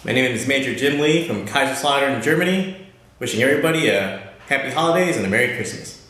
My name is Major Jim Lee from Kaiserslautern, Germany. Wishing everybody a happy holidays and a Merry Christmas.